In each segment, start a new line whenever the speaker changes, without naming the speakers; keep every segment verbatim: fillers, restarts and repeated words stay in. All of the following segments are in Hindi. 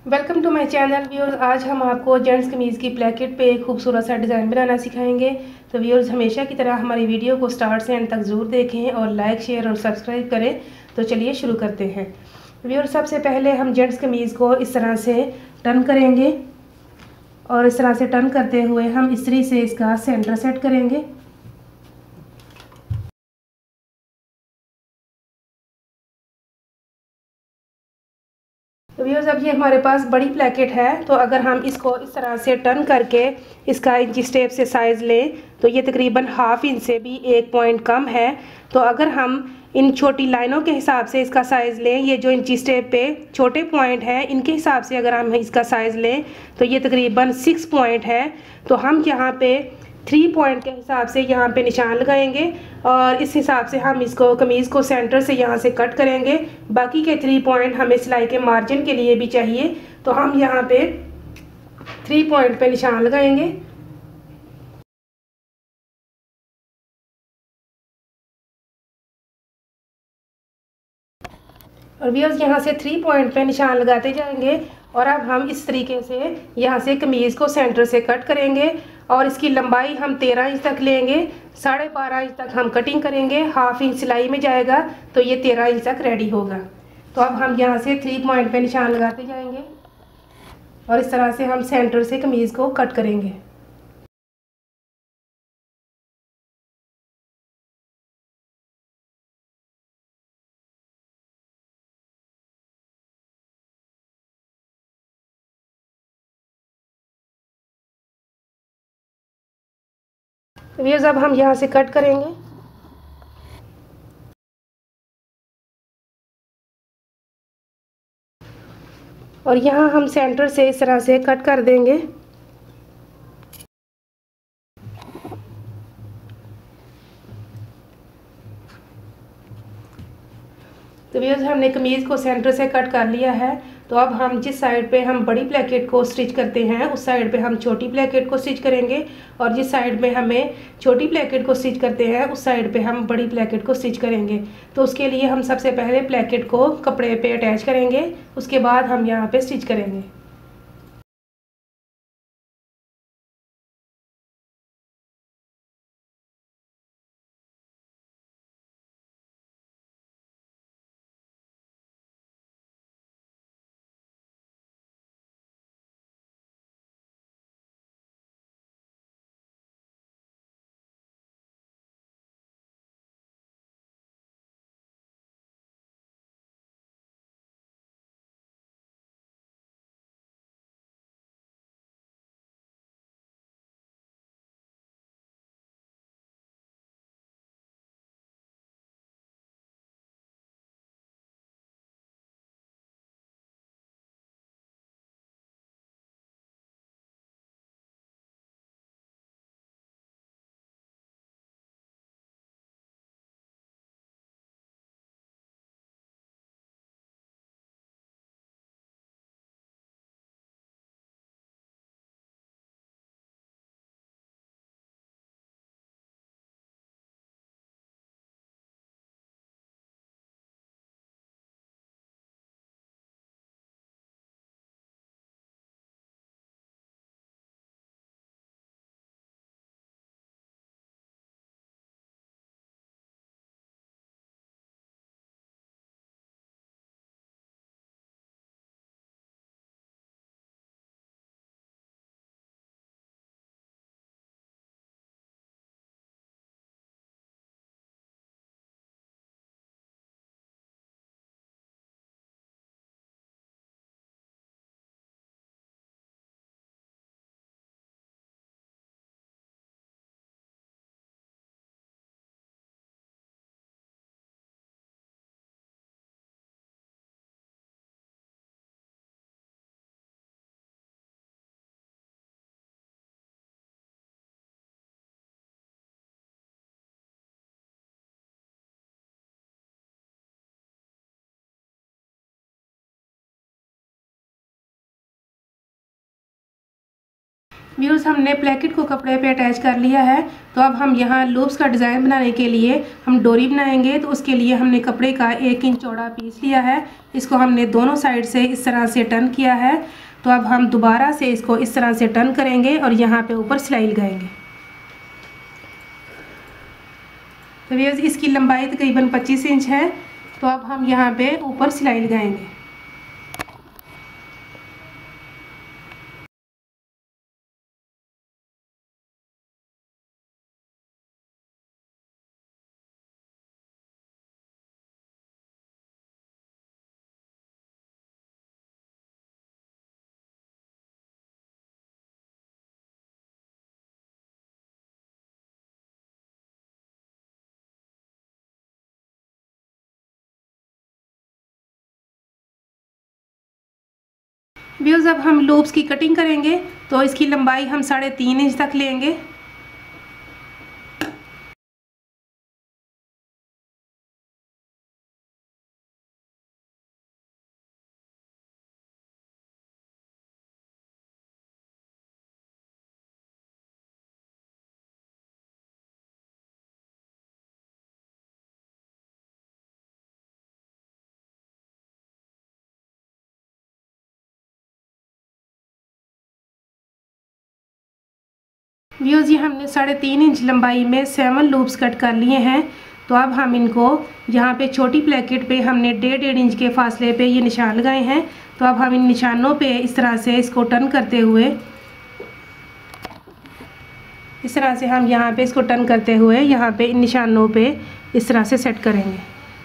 Welcome to my channel viewers. आज हम आपको जेंट्स कमीज़ की प्लेकेट पे एक खूबसूरत सा डिज़ाइन बनाना सिखाएंगे। तो व्यूअर्स, हमेशा की तरह हमारी वीडियो को स्टार्ट से एंड तक ज़रूर देखें और लाइक शेयर और सब्सक्राइब करें। तो चलिए शुरू करते हैं। व्यूअर्स, सबसे पहले हम जेंट्स कमीज़ को इस तरह से टर्न करेंगे और इस तरह से टर्न करते हुए हम इस्त्री से इसका सेंटर सेट करेंगे। तो व्यूअर्स, अब ये हमारे पास बड़ी प्लेकेट है, तो अगर हम इसको इस तरह से टर्न करके इसका इंची टेप से साइज़ लें तो ये तकरीबन हाफ इंच से भी एक पॉइंट कम है। तो अगर हम इन छोटी लाइनों के हिसाब से इसका साइज़ लें, ये जो इंची टेप पे छोटे पॉइंट हैं इनके हिसाब से अगर हम इसका साइज़ लें तो ये तकरीबन सिक्स पॉइंट है। तो हम यहाँ पे थ्री पॉइंट के हिसाब से यहाँ पे निशान लगाएंगे और इस हिसाब से हम इसको कमीज़ को सेंटर से यहाँ से कट करेंगे। बाकी के थ्री पॉइंट हमें सिलाई के मार्जिन के लिए भी चाहिए, तो हम यहाँ पे थ्री पॉइंट पे निशान लगाएंगे। और व्यूअर्स, यहाँ से थ्री पॉइंट पे निशान लगाते जाएंगे और अब हम इस तरीके से यहाँ से कमीज़ को सेंटर से कट करेंगे और इसकी लंबाई हम तेरह इंच तक लेंगे। साढ़े बारह इंच तक हम कटिंग करेंगे, हाफ इंच सिलाई में जाएगा तो ये तेरह इंच तक रेडी होगा। तो अब हम यहाँ से थ्री पॉइंट पे निशान लगाते जाएंगे और इस तरह से हम सेंटर से कमीज़ को कट करेंगे। तो व्यूअर्स, अब हम यहाँ से कट करेंगे। और यहाँ हम सेंटर से इस तरह से कट कर देंगे। तो व्यूअर्स, हमने कमीज़ को सेंटर से कट कर लिया है। तो अब हम जिस साइड पे हम बड़ी प्लेकेट को स्टिच करते हैं उस साइड पे हम छोटी प्लेकेट को स्टिच करेंगे और जिस साइड में हमें छोटी प्लेकेट को स्टिच करते हैं उस साइड पे हम बड़ी प्लेकेट को स्टिच करेंगे। तो उसके लिए हम सबसे पहले प्लेकेट को कपड़े पे अटैच करेंगे, उसके बाद हम यहाँ पे स्टिच करेंगे। व्यूअर्स, हमने प्लेकेट को कपड़े पे अटैच कर लिया है। तो अब हम यहाँ लूप्स का डिज़ाइन बनाने के लिए हम डोरी बनाएंगे। तो उसके लिए हमने कपड़े का एक इंच चौड़ा पीस लिया है। इसको हमने दोनों साइड से इस तरह से टर्न किया है। तो अब हम दोबारा से इसको इस तरह से टर्न करेंगे और यहाँ पे ऊपर सिलाई लगाएंगे। तो व्यूअर्स, इसकी लंबाई तकरीबन पच्चीस इंच है। तो अब हम यहाँ पे ऊपर सिलाई लगाएंगे। व्यूअर्स, अब हम लूप्स की कटिंग करेंगे। तो इसकी लंबाई हम साढ़े तीन इंच तक लेंगे। व्यूअर्स, ये हमने साढ़े तीन इंच लंबाई में सेवन लूप्स कट कर लिए हैं। तो अब हम इनको यहाँ पे छोटी प्लेकेट पे हमने डेढ़ डेढ़ इंच के फासले पे ये निशान लगाए हैं। तो अब हम इन निशानों पे इस तरह से इसको टर्न करते हुए इस तरह से हम यहाँ पे इसको टर्न करते हुए यहाँ पे इन निशानों पे इस तरह से सेट करेंगे।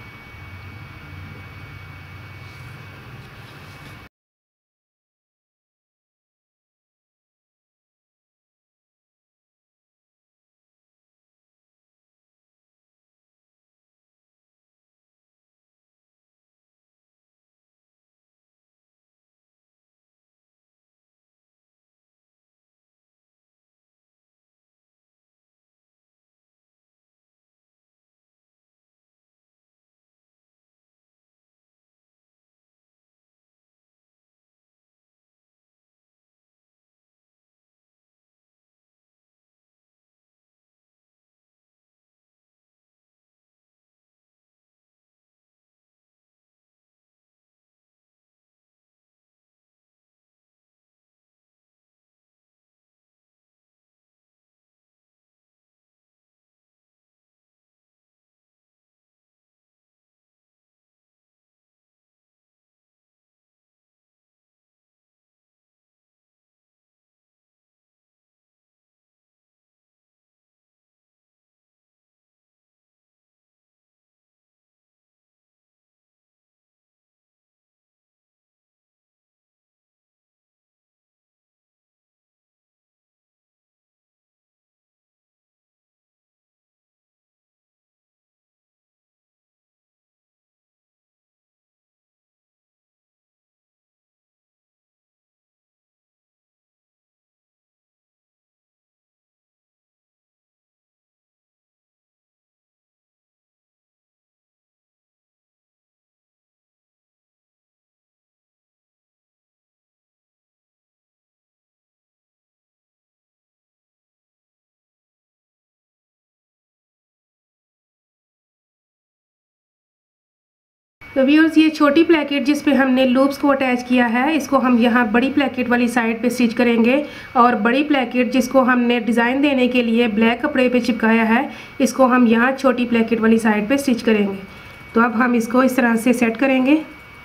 तो व्यूअर्स, ये छोटी प्लेकेट जिस पे हमने लूप्स को अटैच किया है, इसको हम यहाँ बड़ी प्लेकेट वाली साइड पे स्टिच करेंगे। और बड़ी प्लेकेट जिसको हमने डिज़ाइन देने के लिए ब्लैक कपड़े पे चिपकाया है, इसको हम यहाँ छोटी प्लेकेट वाली साइड पे स्टिच करेंगे। तो अब हम इसको इस तरह से सेट करेंगे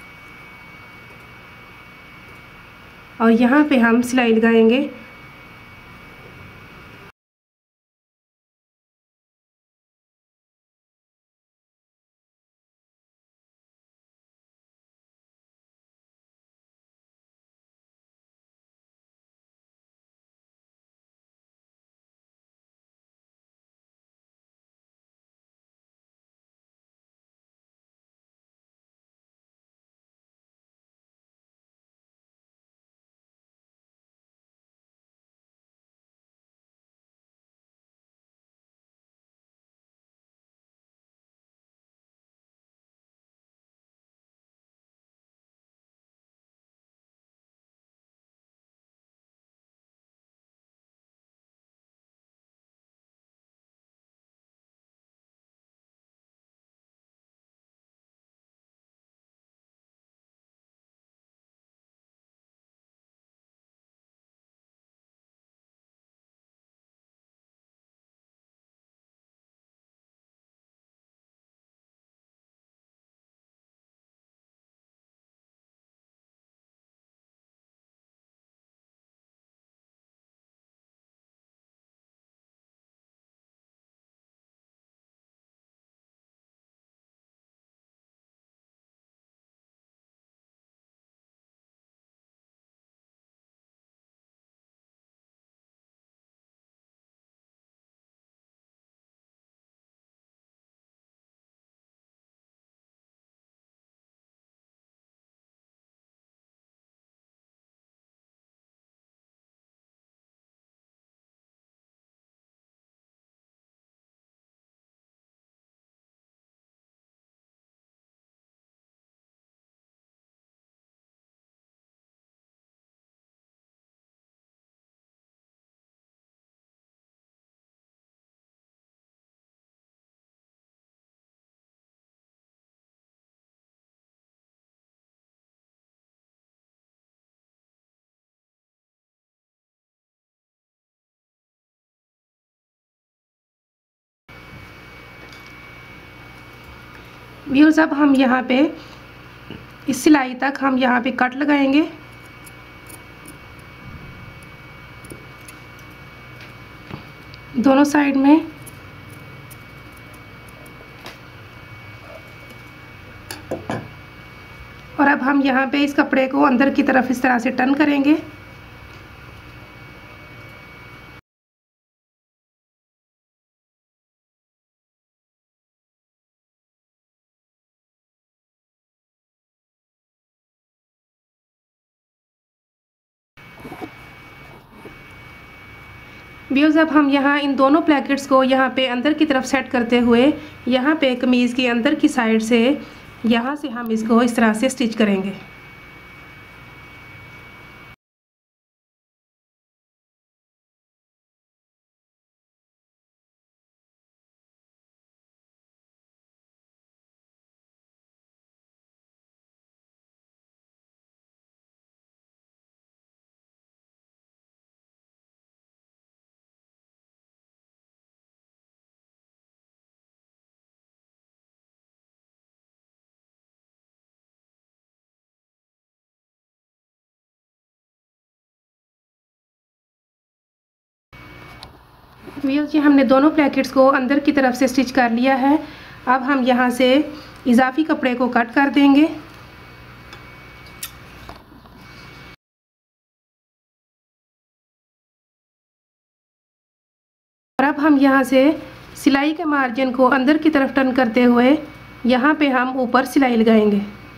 और यहाँ पे हम सिलाई लगाएंगे। व्यूअर्स अब हम यहाँ पे इस सिलाई तक हम यहाँ पे कट लगाएंगे। दोनों साइड में और अब हम यहाँ पे इस कपड़े को अंदर की तरफ इस तरह से टर्न करेंगे। व्यूअर्स अब हम यहाँ इन दोनों प्लेकेट्स को यहाँ पे अंदर की तरफ सेट करते हुए यहाँ पे कमीज़ की अंदर की साइड से यहाँ से हम इसको इस तरह से स्टिच करेंगे। व्यूअर्स ये हमने दोनों प्लेकेट्स को अंदर की तरफ से स्टिच कर लिया है। अब हम यहाँ से इजाफी कपड़े को कट कर देंगे और अब हम यहाँ से सिलाई के मार्जिन को अंदर की तरफ टर्न करते हुए यहाँ पे हम ऊपर सिलाई लगाएंगे।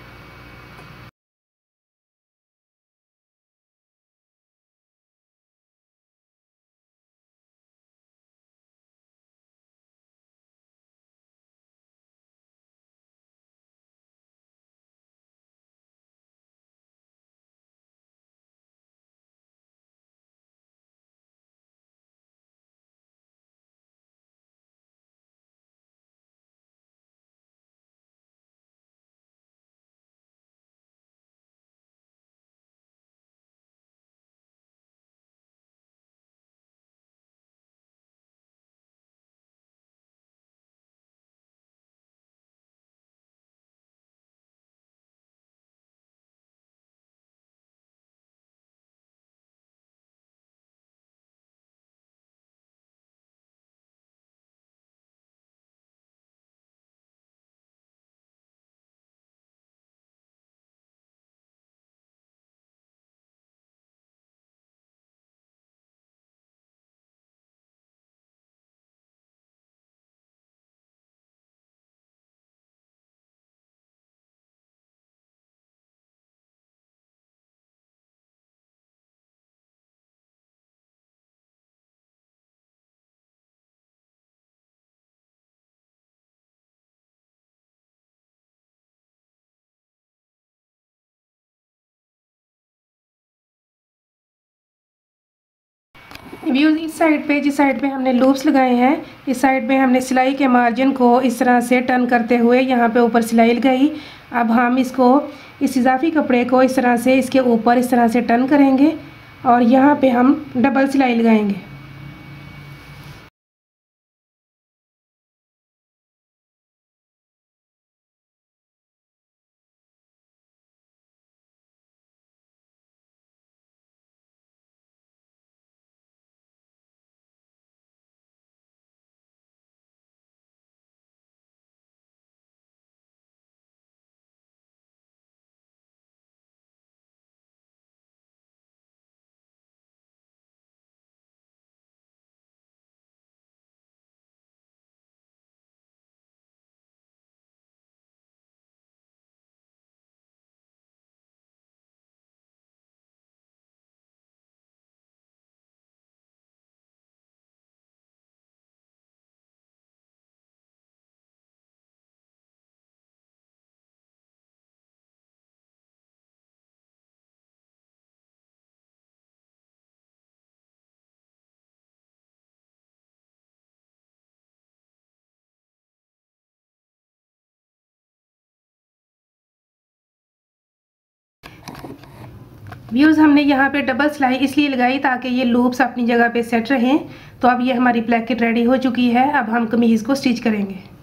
व्यूज़ इस साइड पे जिस साइड पे हमने लूप्स लगाए हैं इस साइड पे हमने सिलाई के मार्जिन को इस तरह से टर्न करते हुए यहाँ पे ऊपर सिलाई लगाई। अब हम इसको इस इजाफी कपड़े को इस तरह से इसके ऊपर इस तरह से टर्न करेंगे और यहाँ पे हम डबल सिलाई लगाएंगे। व्यूज़ हमने यहाँ पे डबल सिलाई इसलिए लगाई ताकि ये लूप्स अपनी जगह पे सेट रहें। तो अब ये हमारी प्लेकेट रेडी हो चुकी है। अब हम कमीज़ को स्टिच करेंगे।